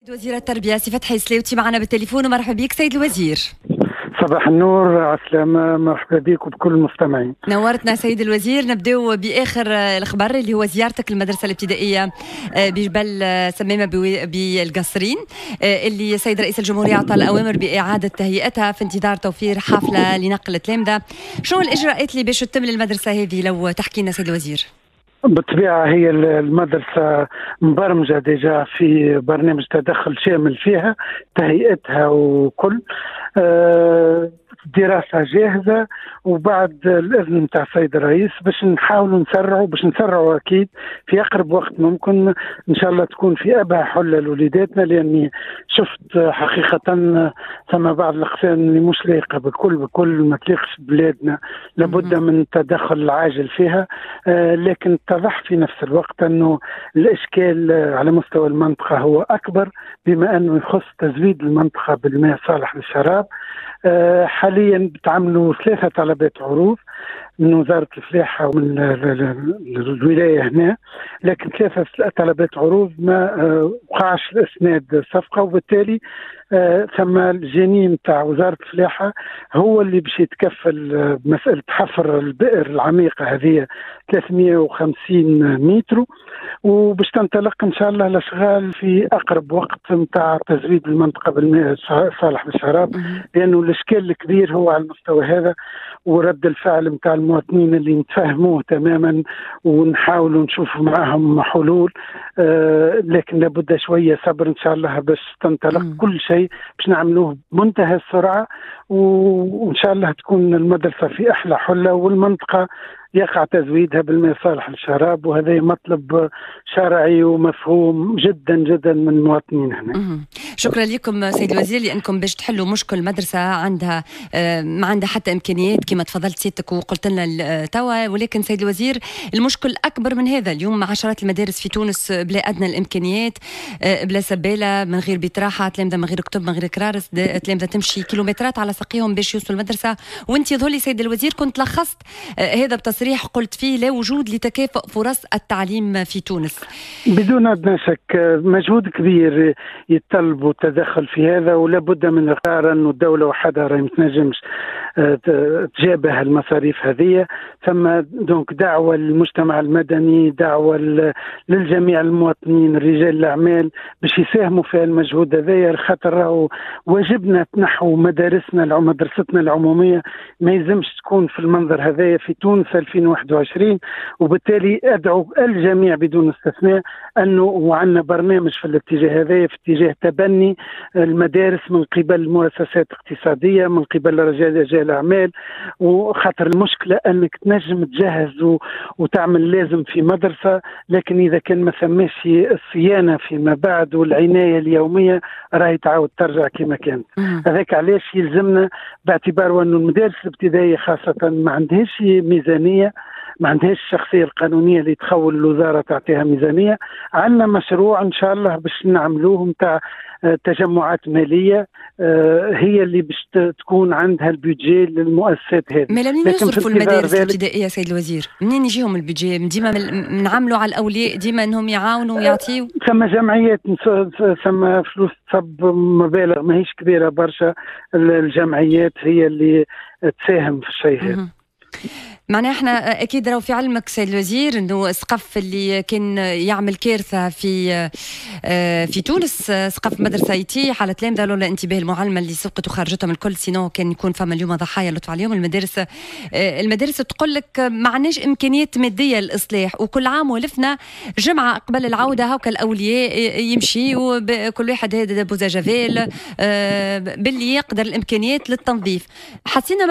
وزير التربية سي فتحي سلاوتي معنا بالتليفون. ومرحبا بك سيد الوزير. صباح النور، عسلامة، مرحبا بك وبكل المستمعين. نورتنا سيد الوزير. نبداو بآخر الخبر اللي هو زيارتك للمدرسة الابتدائية بجبل سمامة بالقصرين، اللي سيد رئيس الجمهورية أعطى الأوامر بإعادة تهيئتها في انتظار توفير حافلة لنقل التلامذة. شنو الإجراءات اللي باش تتم للمدرسة هذه لو تحكي لنا سيد الوزير؟ بالطبيعة هي المدرسة مبرمجة ديجا في برنامج تدخل شامل فيها تهيئتها وكل دراسة جاهزة، وبعد الإذن متاع السيد الرئيس باش نحاولوا نسرعوا أكيد في أقرب وقت ممكن إن شاء الله تكون في أبهى حلة لوليداتنا، لأني شفت حقيقة ثم بعض الأقسام اللي مش لايقة بكل ما تليقش ببلادنا، لابد من التدخل العاجل فيها. لكن اتضح في نفس الوقت أنه الإشكال على مستوى المنطقة هو أكبر، بما أنه يخص تزويد المنطقة بالماء الصالح للشراب. حاليا بتعملوا 3 طلبات عروض من وزارة الفلاحة ومن الولاية هنا، لكن 3 طلبات عروض ما وقعش الإسناد الصفقة، وبالتالي ثم الجنين متاع وزارة الفلاحة هو اللي باش يتكفل بمسألة حفر البئر العميقة هذه 350 متر، وباش تنطلق إن شاء الله الأشغال في أقرب وقت متاع تزويد المنطقة بالماء الصالح للشراب، لأنه الإشكال الكبير هو على المستوى هذا، ورد الفعل متاع المواطنين اللي نتفاهموه تماما ونحاولوا نشوف معهم حلول. لكن لابد شوية صبر إن شاء الله باش تنطلق كل شيء، باش نعملوه بمنتهى السرعة، وإن شاء الله تكون المدرسة في أحلى حلة والمنطقة يقع تزويدها بالماء الصالح للشراب، وهذا مطلب شرعي ومفهوم جدا جدا من المواطنين هنا. شكرا لكم سيد الوزير، لأنكم باش تحلوا مشكل مدرسة عندها ما عندها حتى إمكانيات كما تفضلت سيادتك وقلت لنا توا. ولكن سيد الوزير المشكل أكبر من هذا. اليوم عشرات المدارس في تونس بلا أدنى الإمكانيات، بلا سبالة، من غير بيت راحة، تلامذة من غير كتب، من غير كرارس، تلامذة تمشي كيلومترات على ساقيهم باش يوصلوا المدرسة. وانت يظهر لي سيد الوزير كنت لخصت هذا بتصريح قلت فيه لا وجود لتكافؤ فرص التعليم في تونس. بدون أدنى شك مجهود كبير يتطلب التدخل في هذا، ولا بد من إقرار أن الدولة وحدها ما تنجمش تجابه المصاريف هذه. ثم دونك دعوة للمجتمع المدني، دعوة للجميع المواطنين رجال الأعمال باش يساهموا في المجهود هذا، خاطر واجبنا نحو مدرستنا العمومية ما يلزمش تكون في المنظر هذا في تونس 2021. وبالتالي أدعو الجميع بدون استثناء أنه وعندنا برنامج في الاتجاه هذا، في اتجاه تبني المدارس من قبل المؤسسات الاقتصادية، من قبل رجال الأعمال. وخاطر المشكلة أنك تنجم تجهز وتعمل لازم في مدرسة، لكن إذا كان ما ثماش الصيانة فيما بعد والعناية اليومية راهي تعاود ترجع كما كانت. هذاك علاش يلزمنا، باعتبار أن المدارس الابتدائية خاصة ما عندهاش ميزانية، ما عندهاش الشخصية القانونية اللي تخول الوزارة تعطيها ميزانية. عندنا مشروع إن شاء الله باش نعملوه متاع تجمعات مالية هي اللي باش تكون عندها البيدجي للمؤسسات هذه. ما لم يصرفوا المدارس الابتدائية سيد الوزير، منين يجيهم البيدجي؟ ديما نعملوا على الأولياء، ديما أنهم يعاونوا ويعطيوا. ثم جمعيات، ثم فلوس تصب مبالغ ماهيش كبيرة برشا، الجمعيات هي اللي تساهم في الشيء هذا. معناها احنا اكيد راهو في علمك سيد الوزير انه السقف اللي كان يعمل كارثه في تونس، سقف مدرسه يتيح على تلامذه لولا انتباه المعلمه اللي سقطوا خرجتهم الكل، سينو كان يكون فما اليوم ضحايا لطف عليهم. المدارس تقول لك ما عندناش امكانيات ماديه للاصلاح، وكل عام ولفنا جمعه قبل العوده هاكا الاولياء يمشي وكل واحد هذا بوزاجافيل باللي يقدر الامكانيات للتنظيف. حسينا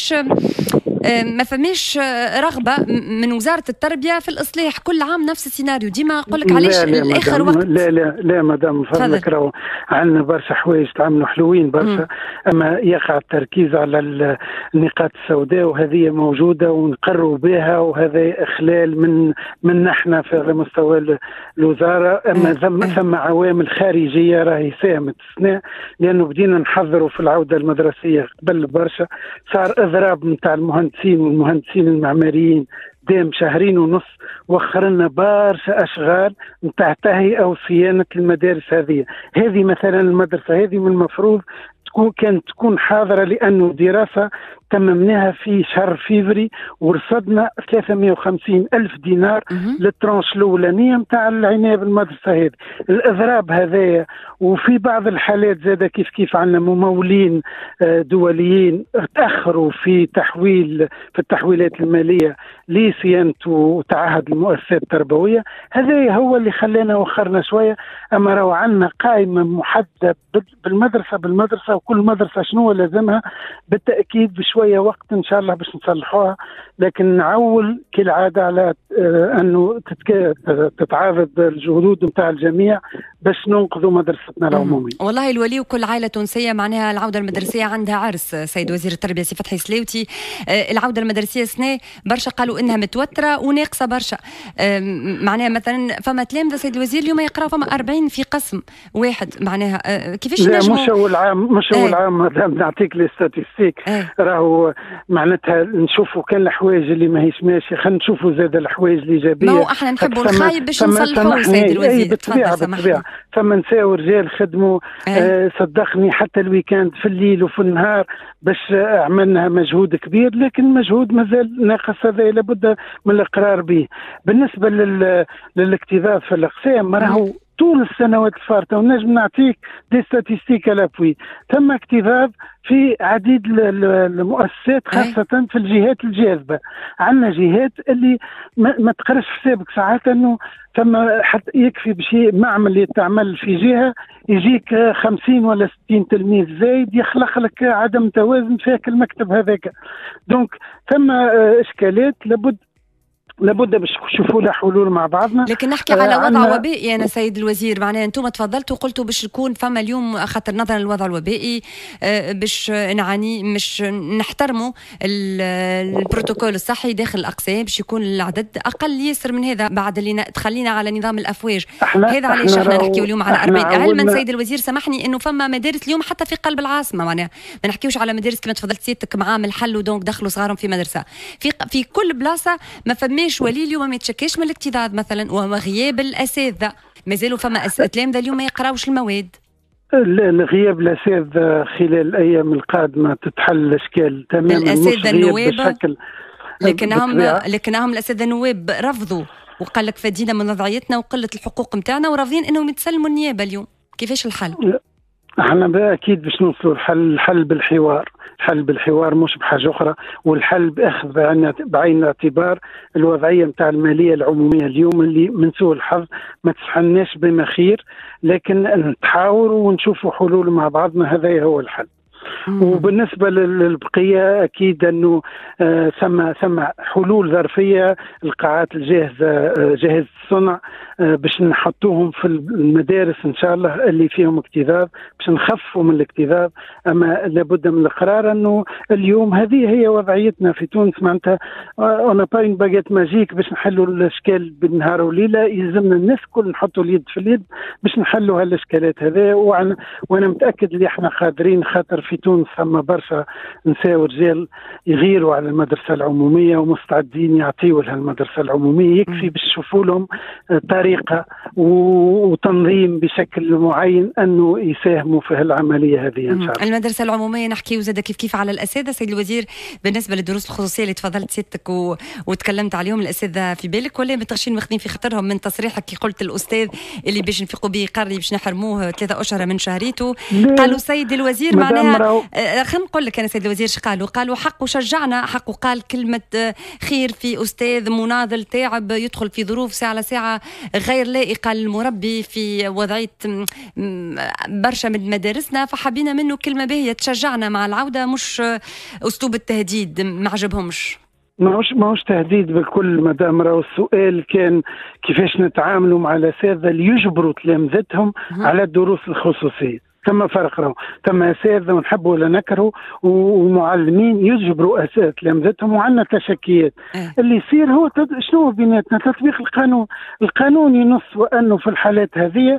ما فماش رغبة من وزارة التربية في الإصلاح. كل عام نفس السيناريو، ديما أقول لك علاش الآخر وقت. لا مدام فضلك، راهو عندنا برشا حوايج تعملوا حلوين برشا، أما يقع التركيز على النقاط السوداء، وهذه موجودة ونقروا بها، وهذا إخلال من نحن في مستوى الوزارة. أما ثم عوامل خارجية راهي ساهمت استثناء، لأنه بدينا نحضروا في العودة المدرسية قبل برشا، صار إضراب نتاع المهندس المهندسين والمهندسين المعماريين دام 2.5 شهر وخر لنا برشا أشغال نتاع تهيئة وصيانة المدارس هذه مثلا المدرسة هذه من المفروض كانت تكون حاضرة، لأنه دراسة تممناها في شهر فيفري ورصدنا 350 ألف دينار للترانش الأولانية متاع العناية بالمدرسة هذه. الإضراب هذايا وفي بعض الحالات زاد كيف عندنا ممولين دوليين تأخروا في التحويلات المالية لصيانة وتعهد المؤسسات التربوية. هذا هو اللي خلانا وخرنا شوية. أما راهو عندنا قائمة محددة بالمدرسة وكل مدرسة شنو لازمها بالتأكيد بشوية وقت إن شاء الله باش نصلحوها، لكن نعول كالعادة على أنه تتعاضد الجهود نتاع الجميع باش ننقذوا مدرستنا العمومية. والله الولي وكل عائلة تونسية معناها العودة المدرسية عندها عرس. سيد وزير التربية سي فتحي سلاوتي، العودة المدرسية سنة برشا قالوا إنها متوترة وناقصة برشا. معناها مثلا فما تلامذة سيد الوزير اليوم يقراوا فما 40 في قسم واحد، معناها كيفاش نجموا؟ مش أول عام نعطيك لي ستاتيستيك. راهو معناتها نشوفوا كان الحوايج اللي ماهيش ماشي، خلينا نشوفوا زاد الحوايج الإيجابية. ما هو احنا نحبوا الخايب باش نصلحوه سيد الوزير. بالطبيعة فما نساء ورجال خدموا صدقني حتى الويكاند في الليل وفي النهار باش عملنا مجهود كبير، لكن مجهود مازال ناقص. هذا لابد من الإقرار به. بالنسبة للاكتظاظ في الأقسام راهو طول السنوات الفارطة، ونجم نعطيك دي ستاتيستيك الابوي، تم اكتظاظ في عديد المؤسسات خاصة في الجهات الجاذبة. عندنا جهات اللي ما تقرش حسابك ساعات انه ثم حتى يكفي بشيء معمل يتعمل في جهة يجيك 50 ولا 60 تلميذ زايد يخلق لك عدم توازن في المكتب هذاك. دونك ثم اشكالات لابد باش نشوفوا لها حلول مع بعضنا. لكن نحكي على وضع وبائي انا سيد الوزير، معناها انتم تفضلتوا وقلتوا باش يكون فما اليوم خاطر نظرا للوضع الوبائي باش نعاني مش نحترموا البروتوكول الصحي داخل الاقسام باش يكون العدد اقل ياسر من هذا بعد اللي تخلينا على نظام الافواج. هذا علاش احنا نحكيو اليوم على 40. علما سيد الوزير سامحني انه فما مدارس اليوم حتى في قلب العاصمه، معناها ما نحكيوش على مدارس كما تفضلت سيادتك معامل حل ودونك دخلوا صغارهم في مدرسه في كل بلاصه. ما فماش ولي اليوم ما يتشكاش من الاكتظاظ مثلا وغياب الاساتذه، مازالوا فما تلامذه اليوم ما يقراوش المواد. الغياب الاساتذه خلال الايام القادمه تتحل الاشكال تماما. الاساتذه النواب لكنهم الاساتذه النواب رفضوا وقال لك فدينا من وضعيتنا وقله الحقوق نتاعنا وراضيين انهم يتسلموا النيابه اليوم. كيفاش الحل؟ احنا اكيد باش نوصلوا الحل بالحوار. الحل بالحوار مش بحاجة أخرى، والحل بأخذ بعين الاعتبار الوضعية متاع المالية العمومية اليوم اللي من سوء الحظ ما تسحناش بما خير، لكن نتحاوروا ونشوفوا حلول مع بعضنا. هذا هو الحل. وبالنسبة للبقية أكيد أنه ثم حلول ظرفية. القاعات الجاهزة جاهزة الصنع باش نحطوهم في المدارس إن شاء الله اللي فيهم اكتظاظ باش نخفوا من الاكتظاظ. أما لابد من الإقرار أنه اليوم هذه هي وضعيتنا في تونس. معناتها أنا باين باجيت ماجيك باش نحلوا الأشكال بالنهار وليلة. يلزمنا الناس كل نحطوا اليد في اليد باش نحلوا هالإشكالات هذه. وأنا متأكد اللي احنا قادرين، خاطر في تونس ثم برشا نساء ورجال يغيروا على المدرسة العمومية ومستعدين يعطيوا لها المدرسة العمومية. يكفي باش تشوفوا لهم طريقة وتنظيم بشكل معين أنه يساهموا في هالعملية هذه إن شاء الله. المدرسة العمومية نحكي وزاد كيف على الأساتذة سيد الوزير. بالنسبة للدروس الخصوصية اللي تفضلت سيادتك وتكلمت عليهم، الأساتذة في بالك ولا متغشين واخدين في خطرهم من تصريحك كي قلت الأستاذ اللي باش نفيقوا به قري باش نحرموه 3 أشهر من شهريته؟ قالوا سيد الوزير معناها خلينا نقول لك أنا سيد الوزير قالوا حقه شجعنا، حقه قال كلمة خير في أستاذ مناضل تعب يدخل في ظروف ساعة على ساعة غير لائقة للمربي في وضعية برشا من مدارسنا، فحبينا منه كلمة باهية تشجعنا مع العودة، مش أسلوب التهديد ما عجبهمش. ماهوش تهديد بالكل مدام. راهو السؤال كان كيفاش نتعاملوا مع الأساتذة اللي يجبروا تلامذتهم على الدروس الخصوصية. ثم فرق راهو، ثم اساتذه ونحبوا ولا نكرهوا ومعلمين يجبروا اساتذه تلامذتهم، وعندنا تشكيات. اللي يصير هو شنو بيناتنا تطبيق القانون. القانون ينص وانه في الحالات هذه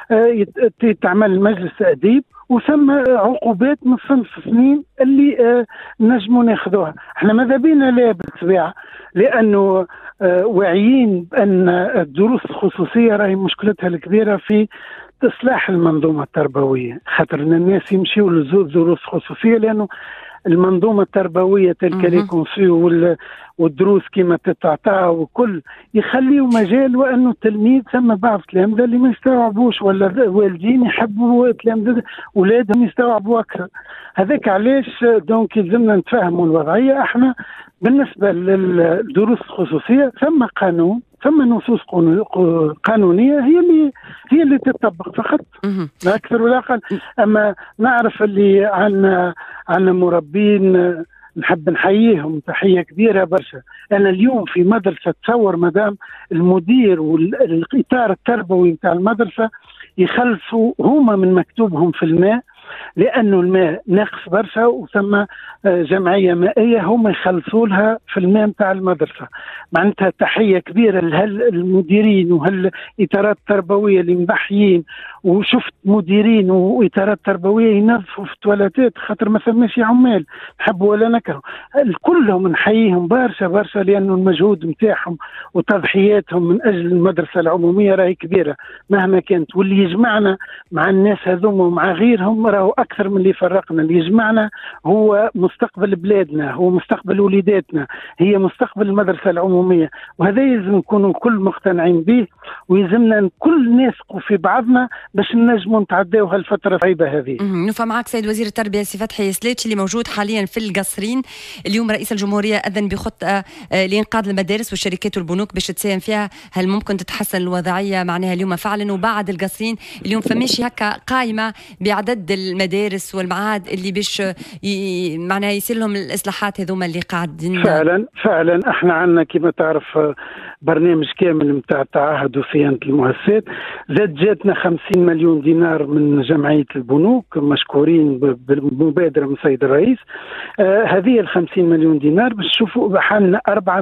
تعمل مجلس تأديب وثم عقوبات من صنف سنين اللي نجموا ناخذوها. احنا ماذا بينا لا بالطبيعه، لانه واعيين بان الدروس الخصوصيه راهي مشكلتها الكبيره في إصلاح المنظومة التربوية، خاطر الناس يمشيوا لدروس خصوصية لأنه المنظومة التربوية تلك ليكون فيه والدروس كما تتعطى وكل يخليوا مجال، وأنه التلميذ ثم بعض التلامذة اللي ما يستوعبوش، ولا والدين يحبوا تلامذة أولادهم يستوعبوا أكثر. هذاك علاش دونك يلزمنا نتفاهموا الوضعية. احنا بالنسبة للدروس الخصوصية ثم قانون، ثم نصوص قانونية هي اللي تطبق فقط، لا أكثر ولا أقل. أما نعرف اللي عنا مربين نحب نحييهم تحية كبيرة برشا. أنا اليوم في مدرسة تصور مدام المدير والإطار التربوي متاع المدرسة يخلصوا هما من مكتوبهم في الماء، لأنه الماء ناقص برشا، وثم جمعية مائية هم يخلصوا لها في الماء متاع المدرسة. معناتها تحية كبيرة لهالمديرين وهالإطارات التربوية اللي مضحيين. وشفت مديرين وإطارات تربوية ينظفوا في التواليتات خاطر ما ثماش عمال، نحبوا ولا نكرهوا، كلهم نحييهم برشا برشا، لأنه المجهود متاعهم وتضحياتهم من أجل المدرسة العمومية راهي كبيرة مهما كانت. واللي يجمعنا مع الناس هذوما ومع غيرهم راهو أكثر من اللي فرقنا. اللي يجمعنا هو مستقبل بلادنا، هو مستقبل وليداتنا، هي مستقبل المدرسة العمومية، وهذا يلزم نكونوا كل مقتنعين به، ويلزمنا كل نثقوا في بعضنا باش نجموا نتعداو هالفترة الصعيبة هذه. نوفى معك سيد وزير التربية سي فتحي سليتش اللي موجود حاليا في القصرين. اليوم رئيس الجمهورية أذن بخطة لإنقاذ المدارس والشركات والبنوك باش تساهم فيها. هل ممكن تتحسن الوضعية معناها اليوم فعلا؟ وبعد القصرين اليوم فماشي هكا قائمة بعدد المدارس والمعاهد اللي باش معناها يصير لهم الإصلاحات هذوما اللي قاعدين؟ فعلا احنا عندنا كما تعرف برنامج كامل متاع تعهد وصيانة المؤسسات. زاد جاتنا 50 مليون دينار من جمعية البنوك مشكورين بمبادرة من السيد الرئيس. هذه ال 50 مليون دينار باش تشوفوا حالنا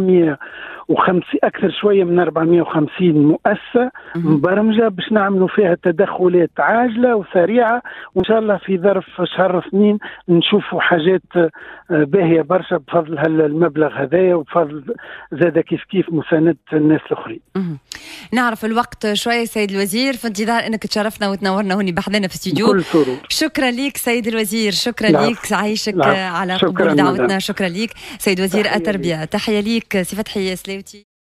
450 أكثر شوية من 450 مؤسسة مبرمجة باش نعملوا فيها تدخلات عاجلة وسريعة، وإن شاء الله في ظرف شهر سنين نشوفوا حاجات باهية برشا بفضل المبلغ هذايا، وبفضل زاد كيف مساندة الناس الآخرين. نعرف الوقت شوية سيد الوزير، في انتظار أنك تشرفنا وتنورنا هوني بحضنا في استوديو. كل سرور. شكرا ليك سيد الوزير، شكرا ليك، عايشك على قبول دعوتنا. شكرا ليك سيد وزير التربية. تحية ليك سي فتحي سليوتي.